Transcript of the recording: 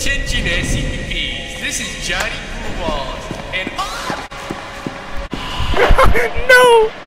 Attention SCPs, this is Johnny Pooballs, and No!